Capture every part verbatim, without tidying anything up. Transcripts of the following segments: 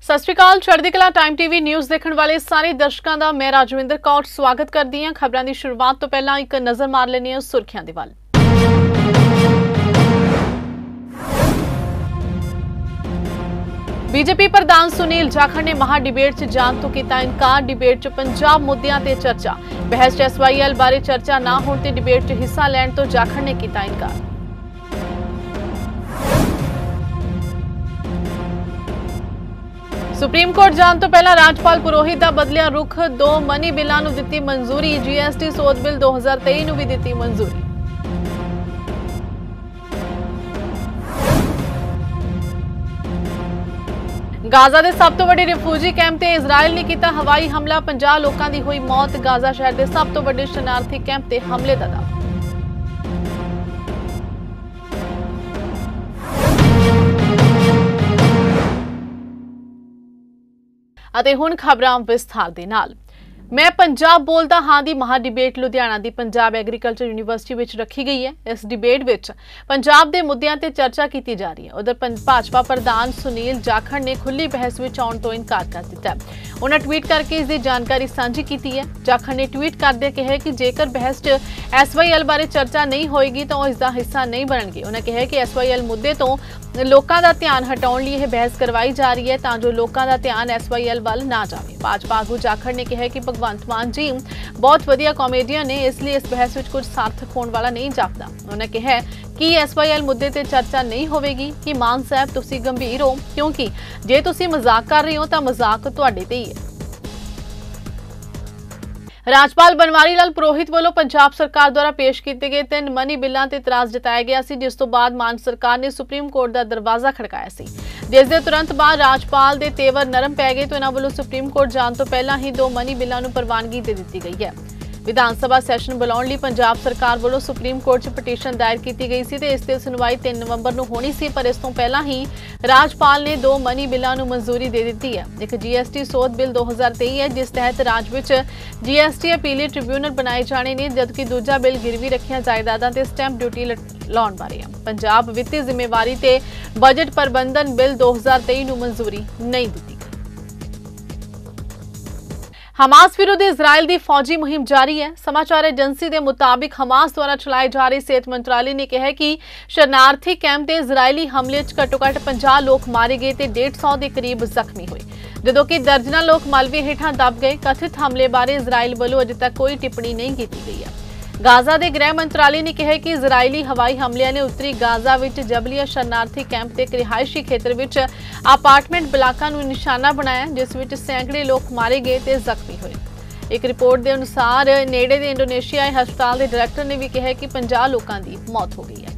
सत श्री अकाल। चढ़दी कला टाइम टीवी न्यूज़ देखने वाले सारे दर्शकों का मैं राजविंदर कौर स्वागत करती हां। खबरों की शुरुआत तो पहला एक नज़र मार लेने हां सुर्खियां दे वल। बीजेपी प्रधान सुनील जाखड़ ने महा डिबेट च जाण तो किया इनकार। डिबेट च पंजाब मुद्दों ते चर्चा। बहस एस वाई एल बारे चर्चा ना होने ते डिबेट च हिस्सा लैण तो जाखड़ ने किया इनकार। सुप्रीम कोर्ट जाण तो पहला राजपाल पुरोहित का बदलिया रुख। दो मनी बिलों नूं दित्ती मंजूरी। जी एस टी सोध बिल दो हज़ार तेई नूं भी दित्ती मंजूरी। गाजा के सब तो वड्डे रिफ्यूजी कैंप ते इजराइल ने किया हवाई हमला। पचास लोगों की हुई मौत। गाजा शहर के सब तो वड्डे शरणार्थी कैंप ते हमले का दावा। ਅਤੇ ਹੁਣ ਖਬਰਾਂ ਵਿਸਥਾਰ ਦੇ ਨਾਲ। मैं पंजाब बोलदा हां दी महा डिबेट लुधियाना दी पंजाब एग्रीकल्चर यूनीवर्सिटी विच रखी गई है। इस डिबेट विच पंजाब दे मुद्दों ते चर्चा की जा रही है। उधर भाजपा प्रधान सुनील जाखड़ ने खुली बहस विच आउण तो इनकार कर दिता है। उन्होंने ट्वीट करके इसकी जानकारी साझी की है। जाखड़ ने ट्वीट करदे कहा कि जेकर बहस च एस वाई एल बारे चर्चा नहीं होएगी तो इसका हिस्सा नहीं बनणगे। उन्होंने कहा कि एस वाई एल मुद्दे तो लोगों का ध्यान हटाने लिए यह बहस करवाई जा रही है तां जो लोगों का ध्यान एस वाई एल वाल ना जाए। भाजपा आगू जाखड़ ने कहा कि भगवंत मान जी बहुत वधिया कॉमेडियन ने, इसलिए इस बहस में कुछ सार्थक होने वाला नहीं जापदा। उन्होंने कहा कि एस वाई एल मुद्दे ते चर्चा नहीं होगी कि मान साहब तुसी गंभीर हो, क्योंकि जे तुसी मजाक कर रहे हो तो मजाक तुहाडे ते ही है। राजपाल बनवारी लाल पुरोहित वालों पंजाब सरकार द्वारा पेश किए गए तीन मनी बिलों ते इतराज जताया गया सी, जिस तो बाद मान सरकार ने सुप्रीम कोर्ट का दरवाजा खड़काया सी। जिस दे तुरंत बाद राजपाल के तेवर नरम पै गए तो इन्होंने वालों सुप्रीम कोर्ट जाने तो पहला ही दो मनी बिलों को प्रवानगी दे दी गई है। विधान सभा सैशन बुलाने लिए पंजाब सरकार वालों सुप्रीम कोर्ट च पटीशन दायर की गई सी ते इस ते सुनवाई तीन नवंबर को होनी सी, पर इस तो पहला ही राजपाल ने दो मनी बिलों को मंजूरी दे दी है। एक जी एस टी सोध बिल दो हज़ार तेई है, जिस तहत राज विच जी एस टी अपीली ट्रिब्यूनल बनाए जाने ने, जबकि दूजा बिल गिरवी रखिया जायदादां ते स्टैंप ड्यूटी लाउण बारे है। पंजाब वित्ती जिम्मेवारी ते बजट प्रबंधन बिल दो हज़ार तेई को मंजूरी नहीं दी। हमास विरुद्ध इजराइल की फौजी मुहिम जारी है। समाचार एजेंसी के मुताबिक हमास द्वारा चलाए जा रहे सेहत मंत्रालय ने कहा कि शरणार्थी कैंप के इजरायली हमले च घट्टो घट्ट पचास लोग मारे गए तो डेढ़ सौ के करीब जख्मी हुए, जदों कि दर्जना लोग मलबे हेठां दब गए। कथित हमले बारे इजराइल वालों अजे तक कोई टिप्पणी नहीं की गई है। गाजा के गृह मंत्रालय ने कहा कि इजरायली हवाई हमलियां ने उत्तरी गाजा विच जबलिया शरणार्थी कैंप के एक रिहायशी खेतर विच अपार्टमेंट ब्लाकां नूं निशाना बनाया, जिस विच सैकड़े लोग मारे गए ते जख्मी हुए। एक रिपोर्ट के अनुसार नेड़े दे इंडोनेशिया हस्पताल के डायरैक्टर ने भी कहा कि पचास लोगों की मौत हो गई है।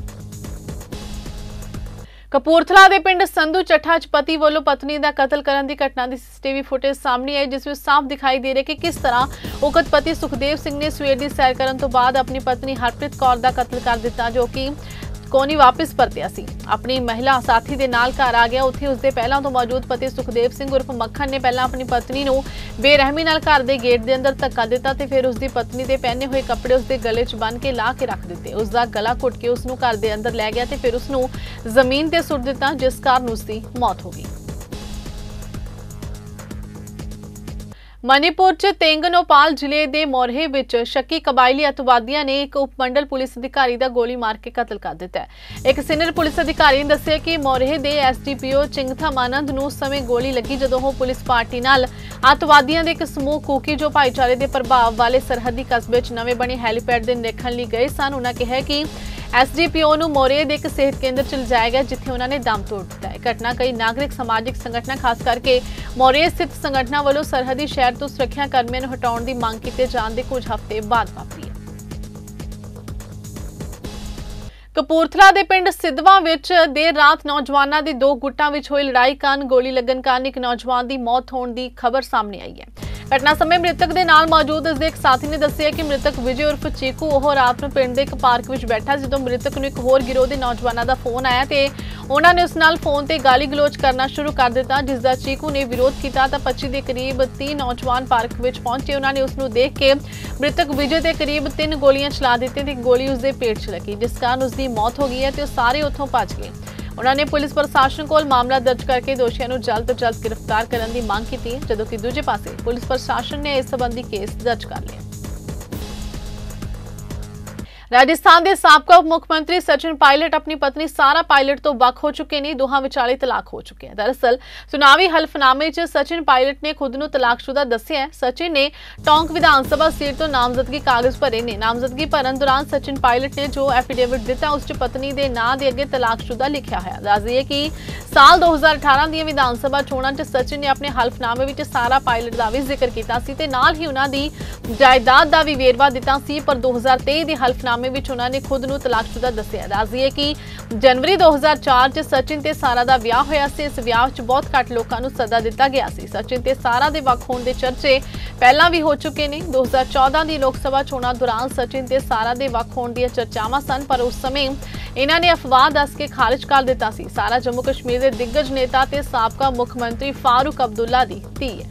कपूरथला के पिंड संधू चट्ठा च पति वालों पत्नी का कतल करने की घटना की सीसीटीवी फुटेज सामने आई, जिसमें साफ दिखाई दे रहा है कि किस तरह उकत पति सुखदेव सिंह ने सवेर की सैर करने तो बाद अपनी पत्नी हरप्रीत कौर का कतल कर दिता, जो कि कोनी वापस परतिया सी। अपनी महिला साथी के नाल घर आ गया। उत्थे उसके पहला तो मौजूद पति सुखदेव सिंह उर्फ मक्खन ने पहला अपनी पत्नी नूं बेरहमी नाल घर के गेट के अंदर धक्का दिता ते फिर उसकी पत्नी के पहने हुए कपड़े उसके गले च बन के ला के रख दिते। उसका गला घुट के उसनूं घर के अंदर लै गया ते फिर उसनूं जमीन ते सुट दिता, जिस कारण उसकी मौत हो गई। मणिपुर च तेंगनोपाल जिले के मोरहे विच शक्की कबायली अतवादियों ने एक उपमंडल पुलिस अधिकारी का गोली मार के कतल कर दिता है। एक सीनियर पुलिस अधिकारी ने दस्सिया कि मोरहे के S D P O Chingtham Anand नूं उस समय गोली लगी जदों वो पुलिस पार्टी नाल अतवादियों के एक समूह कूकी जो भाईचारे के प्रभाव वाले सरहदी कस्बे च नवे बने हैलीपैड के निरीखण लिए गए सन। उन्होंने कहा कि एस डी पी ओ नूं मोरहे के एक सेहत केंद्र च लिजाया गया, जिथे उन्होंने दम तोड़ दिता है। घटना कई नागरिक समाजिक संगठनों खास करके मोरहे स्थित संगठनों वालों सरहदी शहर तो सुरक्षा कर्मियों को हटाने की मांग किए जाने के कुछ हफ्ते बाद वापरी है। कपूरथला के पिंड सिद्धवां विच देर रात नौजवानों की दो गुटां विच हुई लड़ाई कारण गोली लगन कारण एक नौजवान की मौत होने की खबर सामने आई है। घटना समय मृतक के नाल मौजूद उसके एक साथी ने दस्सिया कि मृतक विजय उर्फ चीकू वो रात में पिंड के एक पार्क में बैठा जो मृतक को एक होर गिरोह के नौजवानों का फोन आया तो उन्होंने उस नाल फोन से गाली गलोच करना शुरू कर दिता, जिसका चीकू ने विरोध किया तो पच्ची के करीब तीह नौजवान पार्क में पहुंचे। उन्होंने उसनूं देख के मृतक विजय के करीब तीन गोलियां चला दी, गोली उसके पेट च लगी, जिस कारण उसकी मौत हो गई है तो सारे उत्थों भज गए। उन्होंने पुलिस प्रशासन को मामला दर्ज करके दोषियों को जल्द तो जल्द गिरफ्तार करने की मांग की है, जदों कि दूजे पासे पुलिस प्रशासन ने इस संबंधी केस दर्ज कर लिया। राजस्थान के साबका उप मुख्यमंत्री सचिन पायलट अपनी पत्नी सारा पायलट तो वख हो चुके हैं। दोहां विचाले तलाक हो चुके हैं। दरअसल चुनावी हलफनामे च सचिन पायलट ने खुद को तलाकशुदा दस्सिया है। सचिन ने टोंक विधान सभा सीट तो नामजदगी कागज भरे ने। नामजदगी भरन दौरान सचिन पायलट ने जो एफिडेविट दिता उस च पत्नी के नां दे अगे तलाकशुदा लिखा है। दस दईए कि साल दो हज़ार अठारह दी विधान सभा चोणां च सचिन ने अपने हलफनामे विच सारा पायलट का भी जिक्र किया सी ते नाल ही उन्हां दी जायदाद का भी वेरवा दिता सी, पर दो हज़ार तेई के हलफनामे विच उन्होंने खुद को तलाकशुदा दस्सिया। दस दईए कि जनवरी दो हज़ार चार च सचिन ते सारा का विआह होया सी। इस विआह च बहुत घट लोगों को सदा दिता गया सी। सचिन ते सारा दे वख होण दे चर्चे पहला भी हो चुके हैं। दो हज़ार चौदह की लोक सभा चोणां दौरान सचिन ते सारा दे वख होण दी चर्चावां सन, पर उस समय इन्हां ने अफवाह दस के खारिज कर दिता सी। सारा जम्मू कश्मीर के दिग्गज नेता ते साबका मुख्यमंत्री फारूक अब्दुल्ला दी धी है।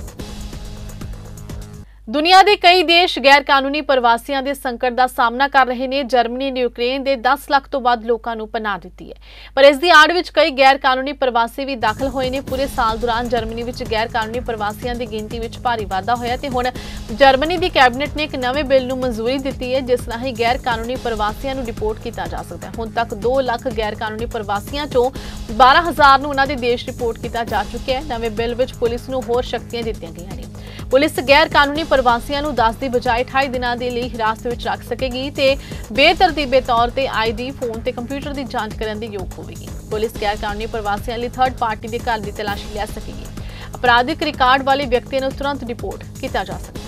दुनिया के कई देश गैर कानूनी प्रवासियों के संकट का सामना कर रहे हैं। जर्मनी ने यूक्रेन के दस लाख तो वध लोगों को पनाह दी है, पर इसकी आड़ विच कई गैर कानूनी प्रवासी भी दाखिल होए ने। पूरे साल दौरान जर्मनी विच गैर कानूनी प्रवासियों की गिनती विच भारी वाधा होया ते हुण जर्मनी की कैबिनेट ने एक नवे बिल नूं मंजूरी दी है, जिस राही गैर कानूनी प्रवासियों को डिपोर्ट किया जा सकता है। हुण तक दो लाख गैर कानूनी प्रवासियों चों बारह हज़ार नूं उन्हां दे देश रिपोर्ट किया जा चुका है। नवे बिल विच पुलिस नूं होर शक्तियां दित्तियां गईयां ने। पुलिस गैर कानूनी प्रवासियों को दस की बजाय अठाई दिनों के लिए हिरासत में रख सकेगी ते बेतरतीबे तौर पर आई डी फोन ते कंप्यूटर की जांच करने के योग होगी। पुलिस गैर कानूनी प्रवासियों लिए थर्ड पार्टी के घर की तलाशी ले सकेगी। अपराधिक रिकॉर्ड वाले व्यक्तियों को तुरंत रिपोर्ट किया जा सकता है।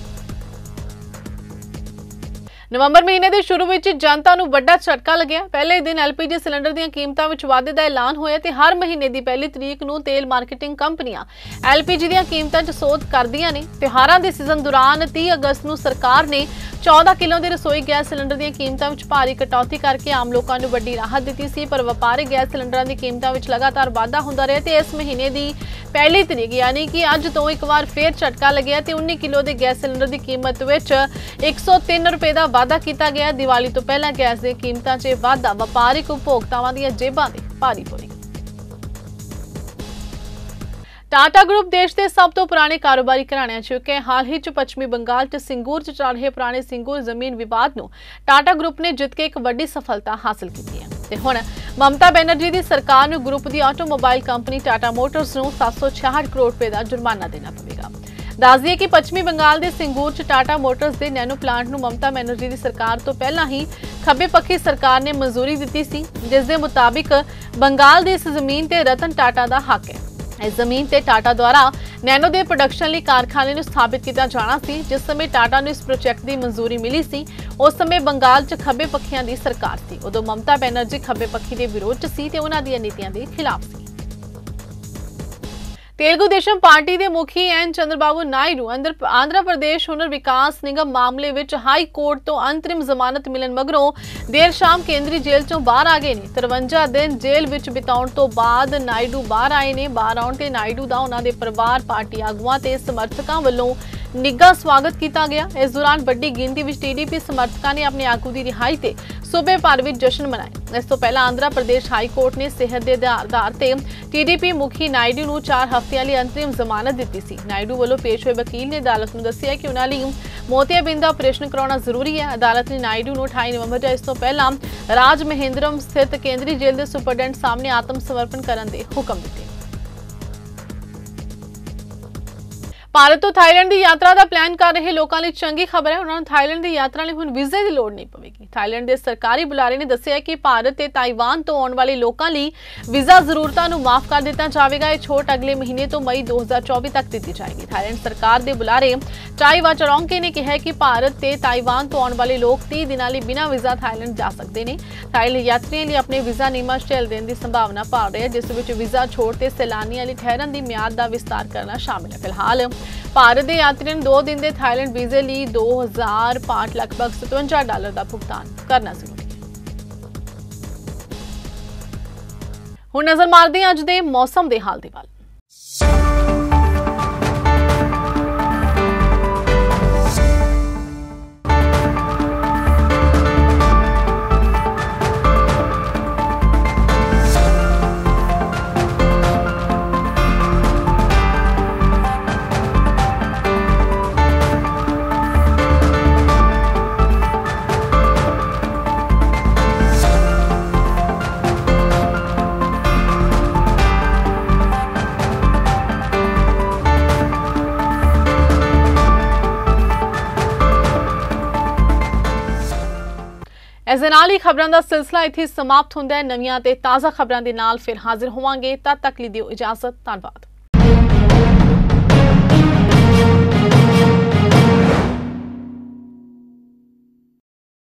नवंबर महीने के शुरू में जनता को बड़ा झटका लग्या। पहले दिन एल पी जी सिलेंडर दी कीमतों में वाधे का ऐलान होया ते हर महीने की पहली तरीक नूं तेल मार्केटिंग कंपनियां एल पी जी दी कीमतों च सोध करदियां ने। त्योहारों के सीजन दौरान तीस अगस्त नूं सरकार ने चौदह किलो के रसोई गैस सिलेंडर दी कीमतों में भारी कटौती करके आम लोगों को बड़ी राहत दी सी, पर व्यापारिक गैस सिलेंडर की कीमतों में लगातार वाधा होंदा रहा ते इस महीने की पहली तरीक यानी कि अज तो एक बार फिर झटका लग्या ते उन्नीस किलो के गैस सिलेंडर की कीमत विच एक सौ तीन रुपए का वाधा किया गया। दिवाली तो पहला गैस की कीमतों च वाधा व्यापारिक उपभोक्तावां दी जेबां ते भारी पई। टाटा ग्रुप देश के सब तो पुराने कारोबारी घराणिਆਂ चों एक है। हाल ही च पश्चिमी बंगाल च सिंगूर च चल रहे पुराने सिंगूर जमीन विवाद नूं टाटा ग्रुप ने जित के एक वड्डी सफलता हासिल की है ते हुण ममता बनर्जी की सरकार नूं ग्रुप की ऑटोमोबाइल कंपनी टाटा मोटर्स नूं सात सौ छियासठ करोड़ रुपए का जुर्माना देना पवेगा। दस दईए कि पश्चिमी बंगाल के सिंगूर च टाटा मोटर्स के नैनो प्लांट नूं ममता बनर्जी की सरकार तो पहला ही खब्बे पक्षी सरकार ने मंजूरी दी सी, जिस दे मुताबिक बंगाल की इस जमीन ते रतन टाटा का हक है। इस जमीन ते टाटा द्वारा नैनो के प्रोडक्शन लिए कारखाने को स्थापित किया जाना सी। जिस समय टाटा ने इस प्रोजेक्ट की मंजूरी मिली सी उस समय बंगाल च खब्बे पक्षियों की सरकार थी। उदों ममता बनर्जी खब्बे पक्षी के विरोध च सी ते उन्हां दी नीतियां के खिलाफ सी। तेलुगु देशम पार्टी के मुखी एन चंद्रबाबू नायडू आंध्र प्रदेश हुनर विकास निगम मामले विच हाई कोर्ट तो अंतरिम जमानत मिलन मगरों देर शाम केंद्रीय जेल चों बाहर आ गए ने। तिरवंजा दिन जेल विच बिताउण तो बाद नायडू बाहर आए ने। बाहर आउण ते नायडू दा उन्हां दे परिवार, पार्टी आगुआं ते समर्थकां वल्लों निੱਘਾ स्वागत किया गया। इस दौरान बड़ी गिनती में टीडीपी समर्थकों ने अपने आगू की रिहाई से सूबे भर में जश्न मनाए। इस तो पहला आंध्र प्रदेश हाई कोर्ट ने सेहत के आधार पर टीडीपी मुखी नायडू को चार हफ्तियां लिए अंतरिम जमानत दी सी। नायडू वालों पेश हुए वकील ने अदालत को दस्सिया कि उन्हां लई मोतियाबिंद का ऑपरेशन कराना जरूरी है। अदालत ने नायडू को अठाई नवंबर या इस तो पहला राज महेंद्रम स्थित केंद्रीय जेल के सुपरडेंट सामने आत्म समर्पण करने के हुक्म दिए। भारत तो थाईलैंड की यात्रा का प्लान कर रहे लोगों लिए चंगी खबर है। उन्होंने थाईलैंड की यात्रा लिए हुण वीजे की लोड़ नहीं पवेगी। थाईलैंड के सरकारी बुलारे ने दस्सिया कि भारत ते ताइवान तो आने वाले लोगों लिए वीजा जरूरतों को माफ कर दिता जाएगा। यह छूट अगले महीने तो मई दो हज़ार चौबीस तक दी जाएगी। थाईलैंड सरकार के बुलारे चाई वाचरौंके ने कहा कि भारत ते ताइवान तो आने वाले लोग तीस दिनों लिए बिना वीजा थाईलैंड जा सकते हैं। थाईलैंड यात्रियों लिए अपने वीजा नियमां ढिल देने की संभावना भाल रही है, जिस विच वीजा छोड़ ते सैलानियों लिए ठहरन की म्याद का विस्तार करना शामिल है। फिलहाल भारत के यात्रियों दो दिन के थाईलैंड वीजे लिए दो हजार पांच लगभग सतवंजा डॉलर का भुगतान करना जरूरी है। हुण नजर मारते हैं अज के मौसम के हाल दे वल। ਇਸ ਦੇ ਨਾਲ ਹੀ ਖਬਰਾਂ ਦਾ ਸਿਲਸਿਲਾ ਇੱਥੇ ਸਮਾਪਤ ਹੁੰਦਾ ਹੈ। ਨਵੀਆਂ ਤੇ ਤਾਜ਼ਾ ਖਬਰਾਂ ਦੇ ਨਾਲ ਫਿਰ ਹਾਜ਼ਰ ਹੋਵਾਂਗੇ। ਤਦ ਤੱਕ ਲਈ ਦਿਓ ਇਜਾਜ਼ਤ। ਧੰਨਵਾਦ।